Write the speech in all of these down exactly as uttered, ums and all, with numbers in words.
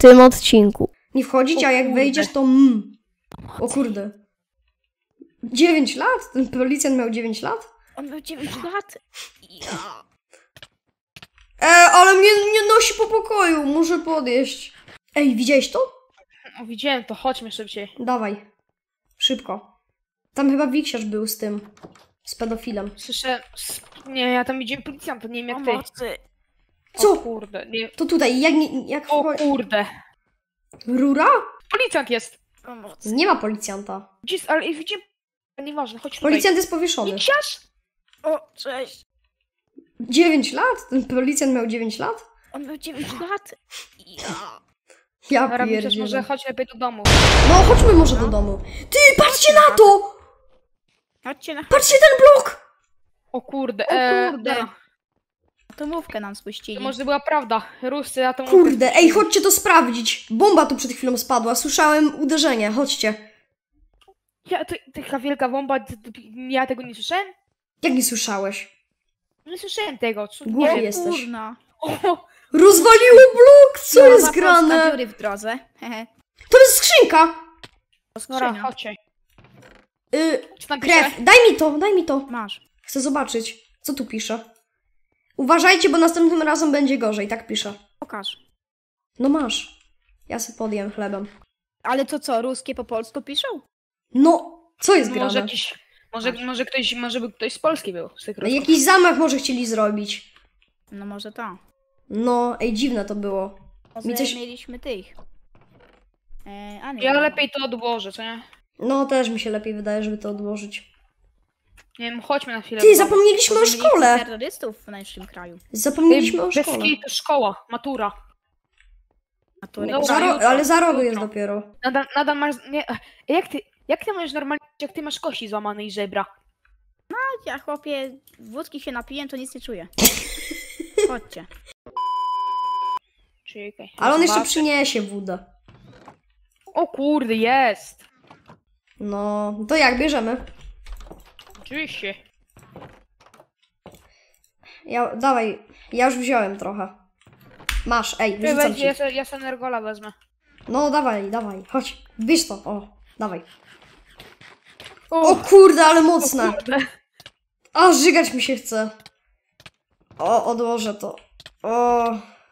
tym odcinku. Nie wchodzić, O a jak kurde. wejdziesz, to mm. O kurde. dziewięć lat? Ten policjant miał dziewięć lat? On miał dziewięć lat? Ja. E, ale mnie, mnie nosi po pokoju, muszę podjeść. Ej, widziałeś to? O, widziałem to, chodźmy szybciej. Dawaj. Szybko. Tam chyba Wiksiarz był z tym. Z pedofilem. Słyszę... s- Nie, ja tam widziałem policjanta, nie wiem jak ty. Pomocy. Co? O kurde, nie... To tutaj, jak nie... Jak O wchodzi... kurde. Rura? Policjant jest! Pomocy. Nie ma policjanta. Gdzie jest, ale widziałem... Nieważne, chodź tutaj. Policjant jest powieszony. Widzisz? O, cześć. dziewięć lat? Ten policjant miał dziewięć lat? On miał dziewięć lat? Ja. Ja Dobra, Widzisz, pierdzielę. może chodź lepiej do domu. No, chodźmy może do domu. Ty, patrzcie na to! Chodźcie na Patrzcie ten blok! O kurde, O e, kurde. dobra. atomówkę nam spuścili. To może była prawda. Ruscy na tą Kurde, ej, chodźcie to sprawdzić. Bomba tu przed chwilą spadła. Słyszałem uderzenie. Chodźcie. Ja, to, taka wielka bomba, t- t- ja tego nie słyszałem? Jak nie słyszałeś? Nie słyszałem tego. Co, Głupi nie wiem. jesteś. Kurna. O, Rozwaliło blok! Co Nowa jest Polska, grane? dziury w drodze. Hehe. To jest skrzynka! To dobra, skrzynia. chodźcie. Y, Co tam pisze? krew. Daj mi to, daj mi to. Masz. Chcę zobaczyć. Co tu pisze? Uważajcie, bo następnym razem będzie gorzej. Tak pisze. Pokaż. No masz. Ja se podjem chlebem. Ale to co, ruskie po polsku piszą? No, co jest Może grane? jakiś... Może, może ktoś, może by ktoś z Polski był. Z tych Rusków. Jakiś zamach może chcieli zrobić. No może to. No, ej, dziwne to było. Może Mi coś- mieliśmy tych. E, a nie. Ja wiem. lepiej to odłożę, co nie? No, też mi się lepiej wydaje, żeby to odłożyć. Nie wiem, chodźmy na chwilę. Ty, do domu. zapomnieliśmy o Może mieliśmy szkole! terrorystów w naszym kraju. Zapomnieliśmy o Bez szkole. kitu, szkoła, matura. A to Dobra, Za ro- jutro, ale za rogu jest jutro. dopiero. Nadal, nadal masz... Nie, jak ty... Jak ty możesz normalnie, jak ty masz kości złamane i żebra? ja chłopie, wódki się napiję, to nic nie czuję. Chodźcie. Czekaj. Ale on jeszcze zobaczę. przyniesie wódę. O kurde, jest! No, to jak, bierzemy? Oczywiście. Ja, dawaj, ja już wziąłem trochę. Masz, ej, Ty wyrzucam weź, ci. ja, se- ja se Nergola wezmę. No, dawaj, dawaj, chodź. Bierz to, o, dawaj. O, O kurde, ale mocne. kurde. A, żygać mi się chce. O, odłożę to. O.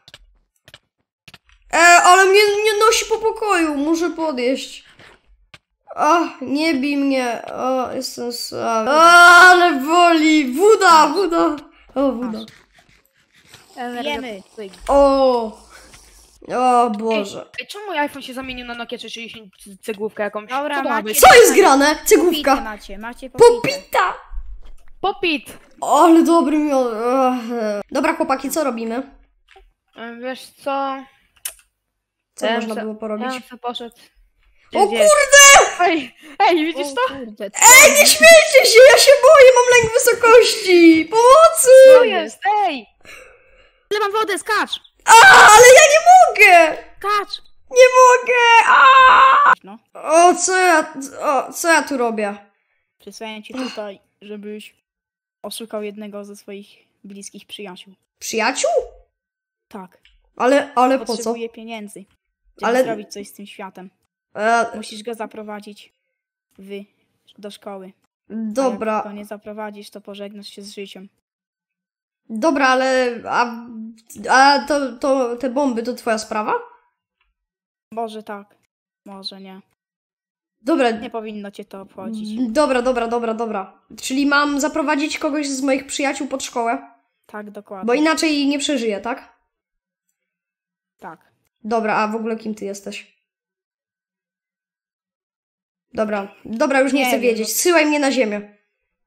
E, ale mnie, mnie nosi po pokoju, muszę podjeść. A, nie bij mnie. O, jestem słaby. O, ale boli. Woda, woda. O, woda. Wiemy. O. O Boże. Ej, czemu mój iPhone się zamienił na Nokia trzysta sześćdziesiąt cegłówkę jakąś? Dobra, Co to ma macie- być? Co jest grane? Popite Cegłówka. macie, macie popite. Popita. Popit! O, ale dobry miod. Dobra, chłopaki, co robimy? E, Wiesz co? Co Ja można se- było Ja porobić? bym sobie poszedł. O Gdzie jest? kurde! Ej, ej, widzisz O to? kurde, co Ej, nie śmiejcie się, ja się boję, mam lęk wysokości! Pomocy! Co jest? Ej! Ile mam wodę, skacz! A, ale ja nie mogę! Skacz! Nie mogę! A! No, O, co ja, o, co ja tu robię? przysłałem ci tutaj, żebyś oszukał jednego ze swoich bliskich przyjaciół. Przyjaciół? Tak, Ale, ale po co? potrzebuję pieniędzy, żeby Ale- zrobić coś z tym światem. E, Musisz go zaprowadzić wy do szkoły. A jak dobra, go nie zaprowadzisz, to pożegnasz się z życiem. dobra, ale, a, a to, to, te bomby to twoja sprawa? Może tak, może nie. Dobra, Nie powinno cię to obchodzić. dobra, dobra, dobra, dobra. Czyli mam zaprowadzić kogoś z moich przyjaciół pod szkołę? Tak, dokładnie. Bo inaczej nie przeżyję, tak? Tak. Dobra, a w ogóle kim ty jesteś? Dobra, dobra, już nie, Nie chcę wiem, wiedzieć. no. Zsyłaj mnie na ziemię.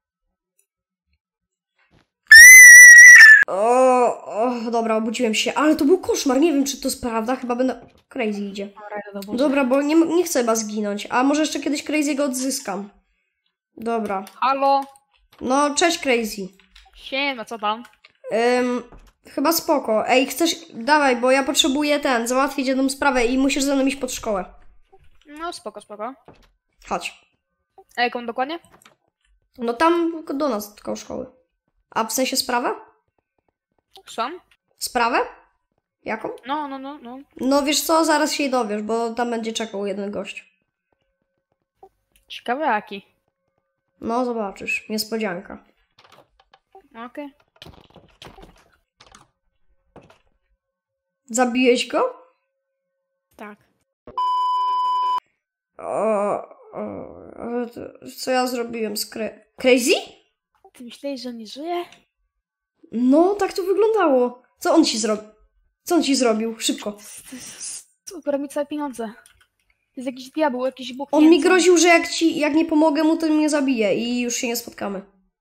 O, o, dobra, obudziłem się, ale to był koszmar, nie wiem czy to jest prawda, chyba będę... Crazy idzie. Dobra, do domu. Dobra, bo nie, nie chcę chyba zginąć, a może jeszcze kiedyś Crazy'ego odzyskam. Dobra. Halo? No, cześć Crazy. Siema, co tam? Ym, chyba spoko. Ej, chcesz... Dawaj, bo ja potrzebuję ten, załatwić jedną sprawę i musisz ze mną iść pod szkołę. No spoko, spoko. Chodź. A jaką dokładnie? No tam do nas, koło szkoły. A w sensie sprawę? Są? Sprawę? Jaką? No, no, no, no. No wiesz co, zaraz się jej dowiesz, bo tam będzie czekał jeden gość. Ciekawe jaki. No zobaczysz, niespodzianka. Okej. Zabiłeś go? Tak. O, o, ale to, co ja zrobiłem z Cra- Crazy? Ty myślałeś, że nie żyje? No, tak to wyglądało. Co on ci zrobił? Co on ci zrobił? Szybko. Super, mi całe pieniądze. To jest jakiś diabeł, jakiś bóg. On nie mi wiem co. groził, że jak ci, jak nie pomogę mu, to mnie zabije i już się nie spotkamy.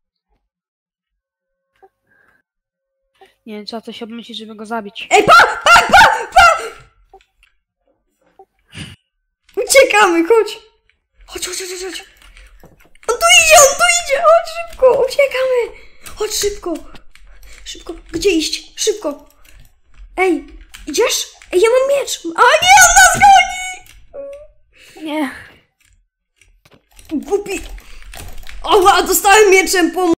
Nie wiem, trzeba coś obmyślić, żeby go zabić. Ej, pa, pa, pa, pa! Uciekamy, chodź. Chodź, chodź, chodź, chodź. On tu idzie, on tu idzie, chodź szybko, uciekamy. Chodź szybko. Szybko, gdzie iść? Szybko. Ej, idziesz? Ej, ja mam miecz. A nie, on nas goni. Nie. Głupi. Oła, dostałem mieczem po